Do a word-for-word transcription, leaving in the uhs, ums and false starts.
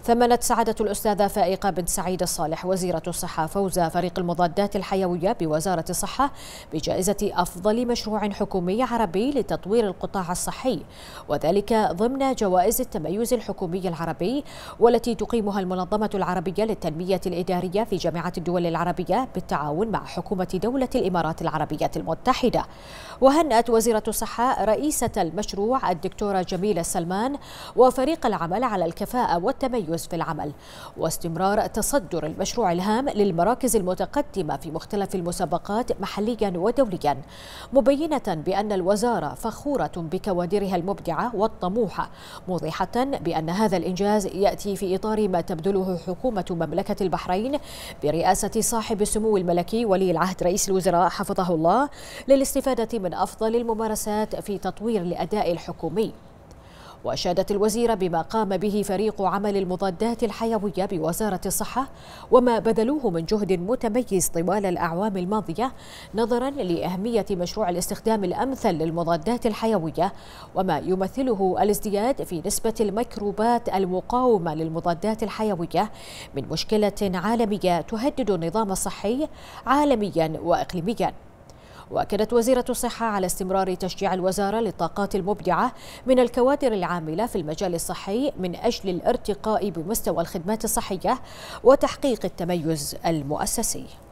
ثمنت سعادة الأستاذة فائقة بنت سعيد الصالح وزيرة الصحة فوز فريق المضادات الحيوية بوزارة الصحة بجائزة أفضل مشروع حكومي عربي لتطوير القطاع الصحي، وذلك ضمن جوائز التميز الحكومي العربي والتي تقيمها المنظمة العربية للتنمية الإدارية في جامعة الدول العربية بالتعاون مع حكومة دولة الإمارات العربية المتحدة. وهنأت وزيرة الصحة رئيسة المشروع الدكتورة جميلة سلمان وفريق العمل على الكفاءة والتميز في العمل واستمرار تصدر المشروع الهام للمراكز المتقدمة في مختلف المسابقات محليا ودوليا، مبينة بأن الوزارة فخورة بكوادرها المبدعة والطموحة، موضحة بأن هذا الإنجاز يأتي في إطار ما تبذله حكومة مملكة البحرين برئاسة صاحب السمو الملكي ولي العهد رئيس الوزراء حفظه الله للاستفادة من أفضل الممارسات في تطوير الأداء الحكومي. وأشادت الوزيرة بما قام به فريق عمل المضادات الحيوية بوزارة الصحة وما بذلوه من جهد متميز طوال الأعوام الماضية نظرا لأهمية مشروع الاستخدام الأمثل للمضادات الحيوية وما يمثله الازدياد في نسبة الميكروبات المقاومة للمضادات الحيوية من مشكلة عالمية تهدد النظام الصحي عالميا وإقليميا. وأكدت وزيرة الصحة على استمرار تشجيع الوزارة للطاقات المبدعة من الكوادر العاملة في المجال الصحي من أجل الارتقاء بمستوى الخدمات الصحية وتحقيق التميز المؤسسي.